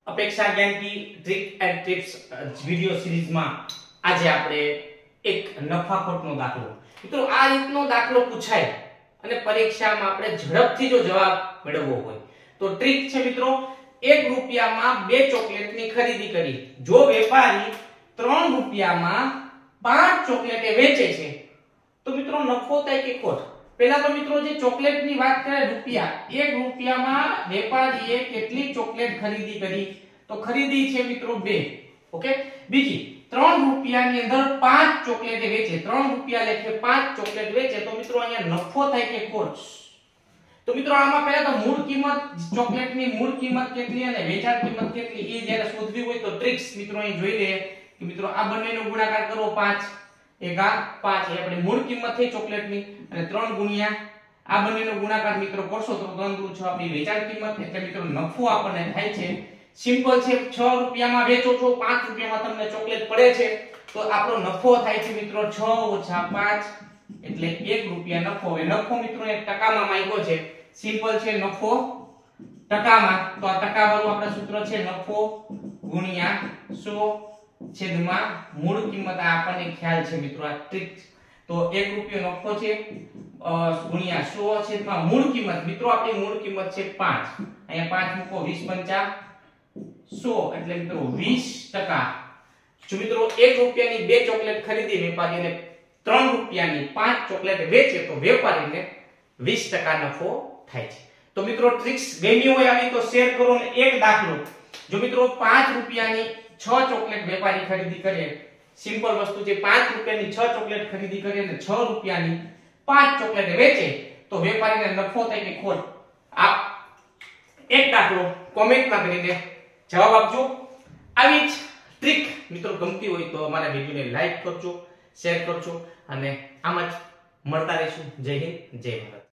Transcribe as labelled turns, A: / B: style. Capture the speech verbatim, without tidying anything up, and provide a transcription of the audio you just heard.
A: અપેક્ષા જ્ઞાન કી ટ્રિક એન્ડ ટિપ્સ વિડિયો સિરીઝમાં આજે આપણે એક નફાખોટનો દાખલો મિત્રો આ રીતનો દાખલો પૂછાય અને પરીક્ષામાં આપણે ઝડપથી જો જવાબ મેળવવો હોય તો ટ્રિક છે મિત્રો એક રૂપિયામાં બે ચોકલેટની ખરીદી કરી જો વેપારી ત્રણ રૂપિયામાં પાંચ ચોકલેટે વેચે છે તો મિત્રો નફો થાય કે ખોટ પહેલા તો મિત્રો જે ચોકલેટની વાત કરે રૂપિયા એક રૂપિયામાં વેપારીએ કેટલી ચોકલેટ ખરીદી કરી તો ખરીદી છે મિત્રો બે ઓકે બીજી ત્રણ રૂપિયાની અંદર પાંચ ચોકલેટ વેચે ત્રણ રૂપિયા લેખે પાંચ ચોકલેટ વેચે તો મિત્રો અહીંયા નફો થાય કે ખોટ તો મિત્રો આમાં પહેલા તો મૂળ કિંમત ચોકલેટની મૂળ કિંમત કેટલી અને વેચાણ કિંમત કેટલી એ જ્યારે શોધવી હોય તો ટ્રિક્સ મિત્રો અહીં જોઈ લઈએ કે મિત્રો આ બંનેનો ગુણાકાર કરો પાંચ એકા પાંચ એ આપણી મૂળ કિંમત થઈ ચોકલેટની અને ત્રણ ગુણ્યા આ બંનેનો ગુણાકાર મિત્રો કરશો તો ત્રણ દુ છ આપણી વેચાણ કિંમત એટલે મિત્રો નફો આપણને થાય છે સિમ્પલ છે છ રૂપિયામાં વેચો છો પાંચ રૂપિયામાં તમને ચોકલેટ પડે છે તો આપણો નફો થાય છે મિત્રો છ ઓછા પાંચ એટલે એક રૂપિયા નફો હવે નફો મિત્રો એક ટકામાં માંગ્યો છે સિમ્પલ છે નફો ટકામાં તો આ ટકા વાળું આપણું સૂત્ર છે નફો ગુણ્યા સો છેદમાં મૂળ કિંમત આ આપણને ખ્યાલ છે મિત્રો આ ટ્રિક તો એક રૂપિયો નફો છે ગુણ્યા સો છેદમાં મૂળ કિંમત મિત્રો આપણી મૂળ કિંમત છે પાંચ અહીંયા પાંચ મૂકો વીસ પંચા સો એટલે મિત્રો વીસ ટકા જો મિત્રો એક રૂપિયાની બે ચોકલેટ ખરીદી વેપારીને ત્રણ રૂપિયાની પાંચ ચોકલેટ વેચે તો વેપારીને વીસ ટકા નફો થાય છે તો મિત્રો ટ્રિક્સ ગમી હોય આવી તો શેર કરો અને એક દાખલો જો મિત્રો પાંચ રૂપિયાની છ ચોકલેટ વેપારી ખરીદી કરે સિમ્પલ વસ્તુ છે પાંચ રૂપિયાની છ ચોકલેટ ખરીદી કરે અને છ રૂપિયાની પાંચ ચોકલેટ વેચે તો વેપારીને નફો થાય કે ખોટ આ એક દાખલો કોમેન્ટમાં કરીને જવાબ આપજો આવી જ ટ્રિક મિત્રો ગમતી હોય તો અમારા વિડિયોને લાઈક કરજો શેર કરજો અને આમ જ મળતા રહેશું જય હિન્દ જય ભારત।